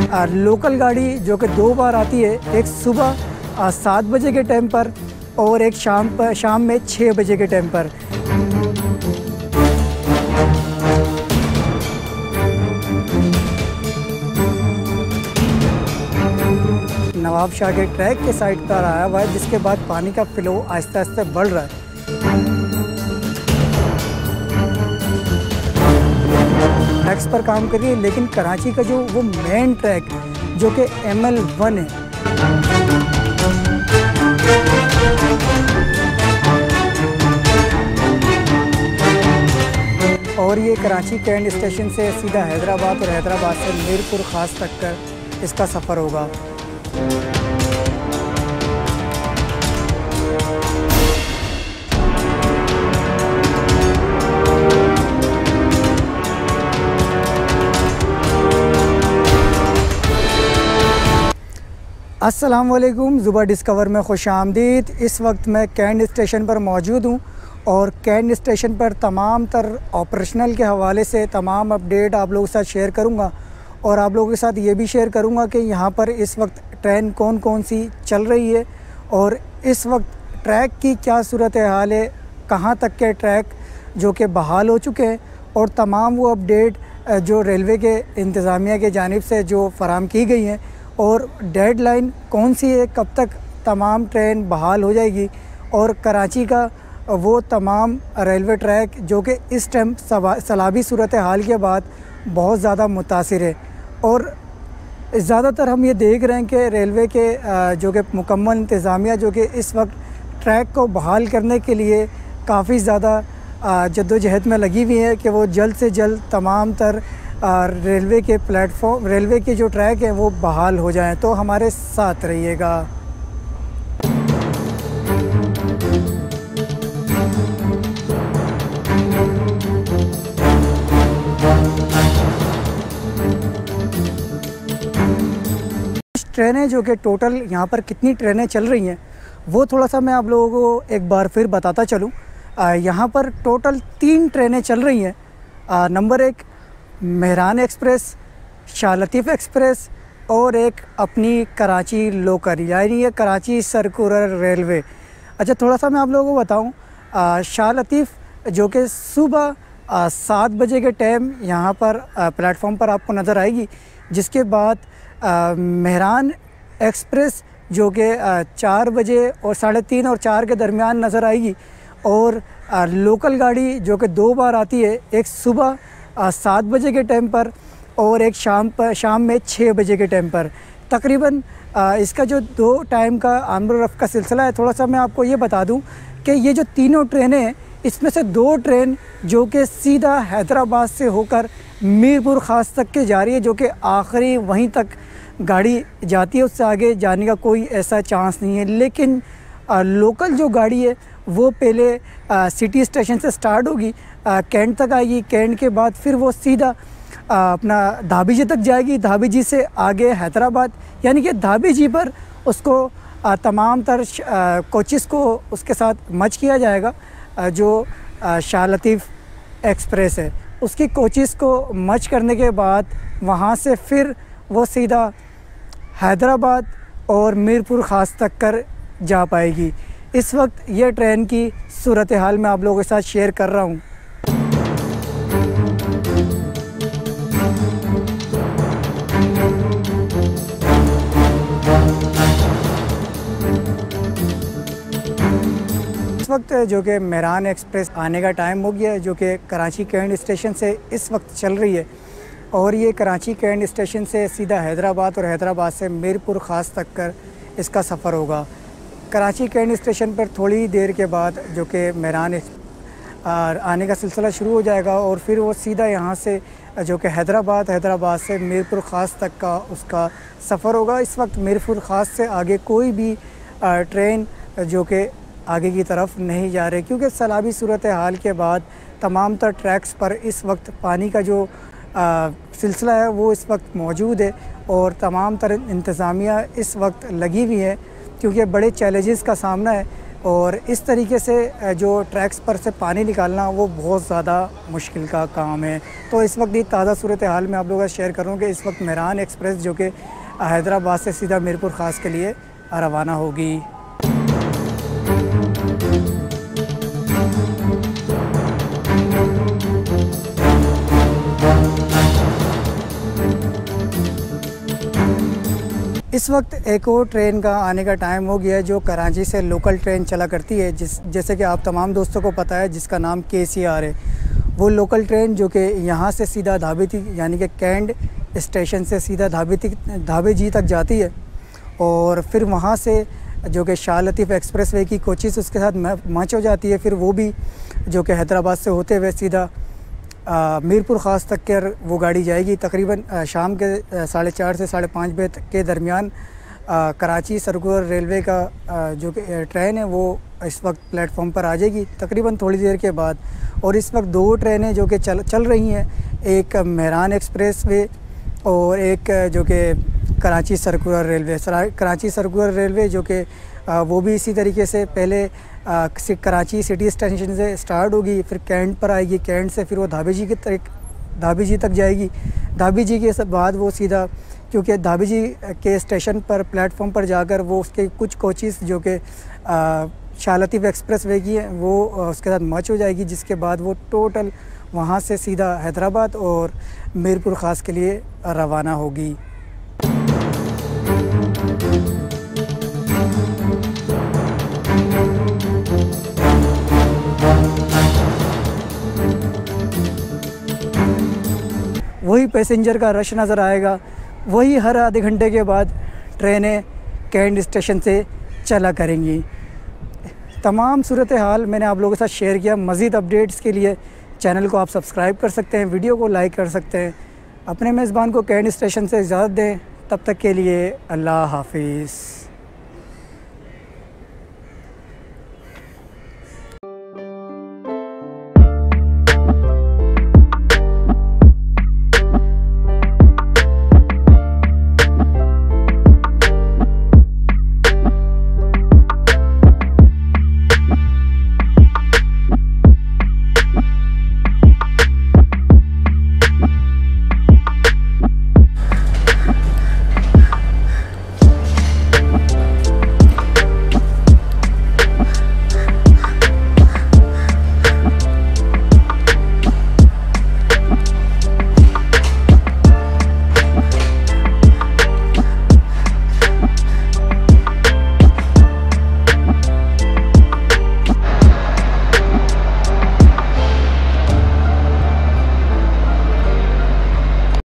Local गाड़ी जो कि 2 बार आती है, एक सुबह 7 बजे के टाइम पर और एक शाम में 6 बजे के टाइम पर। नवाब शाह के ट्रैक के साइड पर आया हुआ है, जिसके बाद पानी का फ्लो आहिस्ते आहिस्ते बढ़ रहा है। ट्रैक्स पर काम कर रही है, लेकिन कराची का जो वो मेन ट्रैक जो कि ML1 है, और ये कराची कैंट स्टेशन से सीधा हैदराबाद और हैदराबाद से मीरपुर खास तक कर इसका सफ़र होगा। अस्सलाम वालेकुम, ज़ुबा डिस्कवर में खुश आमदीद। इस वक्त मैं कैंट स्टेशन पर मौजूद हूँ और कैंट स्टेशन पर तमाम तर ऑपरेशनल के हवाले से तमाम अपडेट आप लोगों के साथ शेयर करूँगा और आप लोगों के साथ ये भी शेयर करूँगा कि यहाँ पर इस वक्त ट्रेन कौन कौन सी चल रही है और इस वक्त ट्रैक की क्या सूरत हाल है, कहाँ तक के ट्रैक जो कि बहाल हो चुके हैं और तमाम वो अपडेट जो रेलवे के इंतज़ामिया के जानिब से जो फराम की गई हैं और डेडलाइन कौन सी है, कब तक तमाम ट्रेन बहाल हो जाएगी और कराची का वो तमाम रेलवे ट्रैक जो कि इस टाइम सैलाबी सूरत हाल के बाद बहुत ज़्यादा मुतासिर है। और ज़्यादातर हम ये देख रहे हैं कि रेलवे के जो कि मुकम्मल इंतज़ामिया जो कि इस वक्त ट्रैक को बहाल करने के लिए काफ़ी ज़्यादा जद्दोजहद में लगी हुई है कि वो जल्द से जल्द तमाम तर रेलवे के प्लेटफॉर्म, रेलवे के जो ट्रैक हैं वो बहाल हो जाएं। तो हमारे साथ रहिएगा। ट्रेनें जो कि टोटल यहाँ पर कितनी ट्रेनें चल रही हैं वो थोड़ा सा मैं आप लोगों को एक बार फिर बताता चलूँ। यहाँ पर टोटल 3 ट्रेनें चल रही हैं। Number 1 Mehran express, Shah Latif express और एक अपनी कराची लोकल, यानी ये कराची सर्कुलर रेलवे। अच्छा, थोड़ा सा मैं आप लोगों को बताऊं, शाह लतीफ़ जो कि सुबह 7 बजे के टाइम यहाँ पर प्लेटफॉर्म पर आपको नज़र आएगी, जिसके बाद मेहरान एक्सप्रेस जो कि 4 बजे और 3:30 और 4 के दरमियान नज़र आएगी और लोकल गाड़ी जो कि 2 बार आती है, एक सुबह 7 बजे के टाइम पर और एक शाम में 6 बजे के टाइम पर। तकरीबन इसका जो 2 टाइम का आमद रफ़्त का सिलसिला है, थोड़ा सा मैं आपको ये बता दूं कि ये जो तीनों ट्रेनें हैं, इसमें से 2 ट्रेन जो कि सीधा हैदराबाद से होकर मीरपुर ख़ास तक के जा रही है, जो कि आखिरी वहीं तक गाड़ी जाती है, उससे आगे जाने का कोई ऐसा चांस नहीं है। लेकिन लोकल जो गाड़ी है वो पहले सिटी स्टेशन से स्टार्ट होगी, कैंट तक आएगी, कैंट के बाद फिर वो सीधा अपना धाबीजी तक जाएगी, धाबीजी से आगे हैदराबाद, यानी कि धाबीजी पर उसको तमाम तर कोचेस को उसके साथ मर्ज किया जाएगा। जो शाह लतीफ़ एक्सप्रेस है उसकी कोचेस को मर्ज करने के बाद वहाँ से फिर वो सीधा हैदराबाद और मीरपुर ख़ास तक कर जा पाएगी। इस वक्त ये ट्रेन की सूरत हाल मैं आप लोगों के साथ शेयर कर रहा हूँ। इस वक्त जो कि मेहरान एक्सप्रेस आने का टाइम हो गया है, जो कि कराची कैंट स्टेशन से इस वक्त चल रही है और ये कराची कैंट स्टेशन से सीधा हैदराबाद और हैदराबाद से मीरपुर ख़ास तक कर इसका सफ़र होगा। कराची कैंट स्टेशन पर थोड़ी देर के बाद जो कि मेहरान आने का सिलसिला शुरू हो जाएगा और फिर वो सीधा यहाँ से जो कि हैदराबाद से मीरपुर ख़ास तक का उसका सफ़र होगा। इस वक्त मीरपुर ख़ास से आगे कोई भी ट्रेन जो कि आगे की तरफ नहीं जा रहे, क्योंकि सैलाबी सूरत हाल के बाद तमाम तर ट्रैक्स पर इस वक्त पानी का जो सिलसिला है वो इस वक्त मौजूद है और तमाम तर इंतज़ामिया इस वक्त लगी हुई है, क्योंकि बड़े चैलेंजेस का सामना है और इस तरीके से जो ट्रैक्स पर से पानी निकालना वो बहुत ज़्यादा मुश्किल का काम है। तो इस वक्त ये ताज़ा सूरत हाल मैं आप लोगों का शेयर करूँ कि इस वक्त मेहरान एक्सप्रेस जो कि हैदराबाद से सीधा मीरपुर ख़ास के लिए रवाना होगी। इस वक्त एक और ट्रेन का आने का टाइम हो गया है जो कराची से लोकल ट्रेन चला करती है, जैसे कि आप तमाम दोस्तों को पता है, जिसका नाम KCR है। वो लोकल ट्रेन जो कि यहाँ से सीधा धाबेजी यानी कि कैंट स्टेशन से सीधा धाबेजी तक जाती है और फिर वहाँ से जो कि शाह लतीफ़ एक्सप्रेस वे की कोचेज़ उसके साथ मैच हो जाती है। फिर वो भी जो कि हैदराबाद से होते हुए सीधा मीरपुर ख़ास तक के वो गाड़ी जाएगी। तकरीबन शाम के 4:30 से 5:30 बजे के दरमियान कराची सर्कुलर रेलवे का जो कि ट्रेन है वो इस वक्त प्लेटफॉर्म पर आ जाएगी तकरीबन थोड़ी देर के बाद। और इस वक्त 2 ट्रेनें जो कि चल रही हैं, एक मेहरान एक्सप्रेस वे और एक जो कि Karachi circular railway. Karachi circular railway जो कि वो भी इसी तरीके से पहले कराची सिटी स्टेशन से स्टार्ट होगी, फिर कैंट पर आएगी, कैंट से फिर वो धाबेजी तक जाएगी। धाबेजी के बाद वो सीधा, क्योंकि धाबेजी के स्टेशन पर प्लेटफॉर्म पर जाकर वो उसके कुछ कोचेज़ जो कि शाह लतीफ़ एक्सप्रेस वे की है वो उसके साथ मैच हो जाएगी, जिसके बाद वो टोटल वहाँ से सीधा हैदराबाद और मीरपुर ख़ास के लिए रवाना होगी। वही पैसेंजर का रश नज़र आएगा, वही हर आधे घंटे के बाद ट्रेनें कैंट स्टेशन से चला करेंगी। तमाम सूरत हाल मैंने आप लोगों के साथ शेयर किया। मज़ीद अपडेट्स के लिए चैनल को आप सब्सक्राइब कर सकते हैं, वीडियो को लाइक कर सकते हैं। अपने मेज़बान को कैंट स्टेशन से इजाज़त दें, तब तक के लिए अल्लाह हाफिज़।